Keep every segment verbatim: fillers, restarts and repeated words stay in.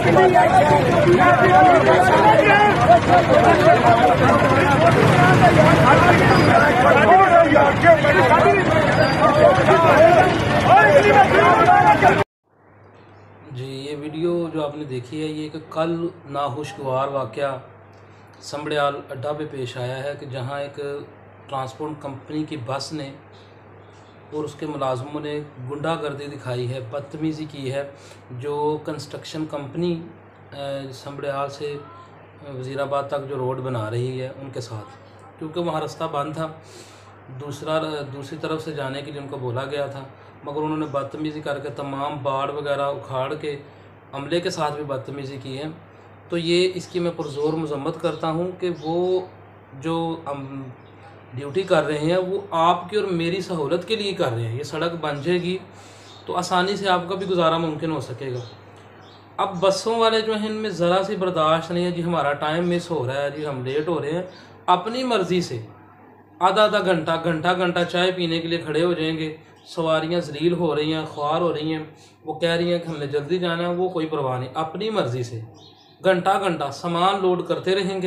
जी, ये वीडियो जो आपने देखी है ये एक कल नाखुशगवार वाक़या संबड़ियाल अड्डा पे पेश आया है कि जहां एक ट्रांसपोर्ट कंपनी की बस ने और उसके मुलाजमों ने गुंडागर्दी दिखाई है, बदतमीज़ी की है। जो कंस्ट्रक्शन कंपनी संबड़ियाल से वज़ीराबाद तक जो रोड बना रही है उनके साथ, क्योंकि वहाँ रास्ता बंद था, दूसरा दूसरी तरफ से जाने के लिए उनको बोला गया था, मगर उन्होंने बदतमीज़ी करके तमाम बाड़ वगैरह उखाड़ के अमले के साथ भी बदतमीज़ी की है। तो ये इसकी मैं पुरज़ोर मज़म्मत करता हूँ कि वो जो ड्यूटी कर रहे हैं वो आपकी और मेरी सहूलत के लिए कर रहे हैं। ये सड़क बन जाएगी तो आसानी से आपका भी गुजारा मुमकिन हो सकेगा। अब बसों वाले जो हैं इनमें ज़रा सी बर्दाश्त नहीं है जी, हमारा टाइम मिस हो रहा है जी, हम लेट हो रहे हैं, अपनी मर्ज़ी से आधा आधा घंटा घंटा घंटा चाय पीने के लिए खड़े हो जाएंगे। सवारियां जलील हो रही हैं, ख्वार हो रही हैं, वो कह रही हैं कि हमने जल्दी जाना है, वो कोई परवाह नहीं, अपनी मर्ज़ी से घंटा घंटा सामान लोड करते रहेंगे,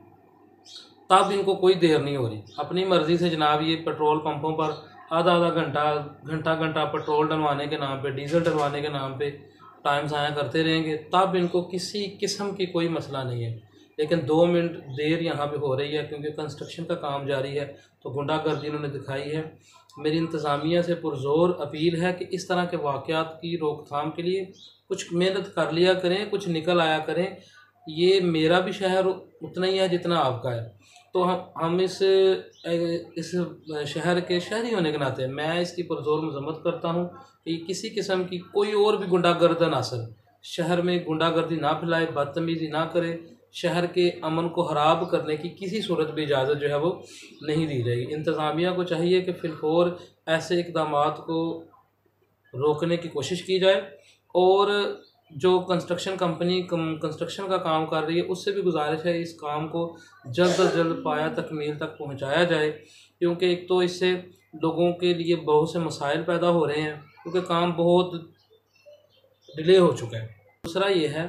तब इनको कोई देर नहीं हो रही। अपनी मर्ज़ी से जनाब ये पेट्रोल पंपों पर आधा आधा घंटा घंटा घंटा पेट्रोल डलवाने के नाम पे, डीज़ल डलवाने के नाम पे टाइम ज़ाया करते रहेंगे, तब इनको किसी किस्म की कोई मसला नहीं है। लेकिन दो मिनट देर यहाँ पे हो रही है क्योंकि कंस्ट्रक्शन का काम जारी है, तो गुंडागर्दी इन्होंने दिखाई है। मेरी इंतज़ामिया से पुरज़ोर अपील है कि इस तरह के वाक़यात की रोकथाम के लिए कुछ मेहनत कर लिया करें, कुछ निकल आया करें। ये मेरा भी शहर उतना ही है जितना आपका है, तो हम हम इस इस शहर के शहरी होने के नाते मैं इसकी पुरज़ोर मज़म्मत करता हूँ कि किसी किस्म की कोई और भी गुंडागर्द नासर शहर में गुंडागर्दी ना फैलाए, बदतमीज़ी ना करे, शहर के अमन को ख़राब करने की किसी सूरत भी इजाज़त जो है वो नहीं दी जाएगी। इंतज़ामिया को चाहिए कि फिलफौर ऐसे इक़दामात को रोकने की कोशिश की जाए, और जो कंस्ट्रक्शन कंपनी कंस्ट्रक्शन का काम कर रही है उससे भी गुजारिश है इस काम को जल्द अज जल्द पाया तकमील तक पहुंचाया जाए, क्योंकि एक तो इससे लोगों के लिए बहुत से मसाइल पैदा हो रहे हैं क्योंकि काम बहुत डिले हो चुका है। दूसरा ये है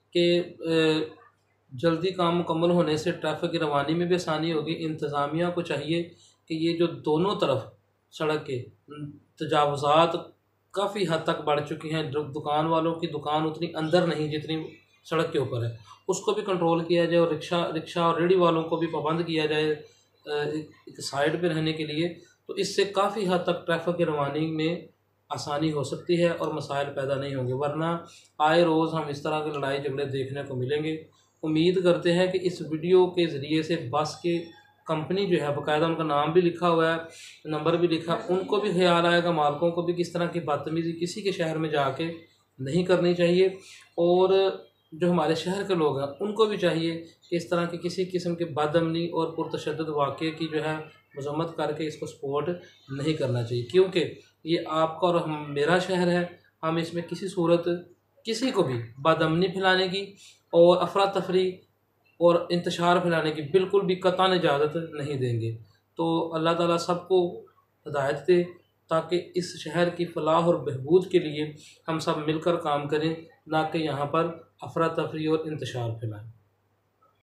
कि जल्दी काम मुकम्मल होने से ट्रैफिक की रवानी में भी आसानी होगी। इंतज़ामिया को चाहिए कि ये जो दोनों तरफ सड़क के तजावुज़ात काफ़ी हद तक बढ़ चुकी हैं, दुकान वालों की दुकान उतनी अंदर नहीं जितनी सड़क के ऊपर है, उसको भी कंट्रोल किया जाए, और रिक्शा रिक्शा और रेडी वालों को भी पाबंद किया जाए एक साइड पे रहने के लिए। तो इससे काफ़ी हद तक ट्रैफिक की रवानी में आसानी हो सकती है और मसाइल पैदा नहीं होंगे, वरना आए रोज़ हम इस तरह के लड़ाई झगड़े देखने को मिलेंगे। उम्मीद करते हैं कि इस वीडियो के ज़रिए से बस के कंपनी जो है बाकायदा उनका नाम भी लिखा हुआ है, नंबर भी लिखा, उनको भी ख्याल आएगा, मालकों को भी किस तरह की बदतमीज़ी किसी के शहर में जाके नहीं करनी चाहिए, और जो हमारे शहर के लोग हैं उनको भी चाहिए कि इस तरह के किसी किस्म के बदअमनी और पुरतशद्दुद वाक़े की जो है मज़म्मत करके इसको सपोर्ट नहीं करना चाहिए, क्योंकि ये आपका और हम मेरा शहर है। हम इसमें किसी सूरत किसी को भी बदअमनी फैलाने की और अफरा तफरी और इंतशार फैलाने की बिल्कुल भी कतई इजाज़त नहीं देंगे। तो अल्लाह ताला सबको हिदायत दे ताकि इस शहर की फलाह और बहबूद के लिए हम सब मिलकर काम करें, ना कि यहाँ पर अफरा तफरी और इंतशार फैलाएँ।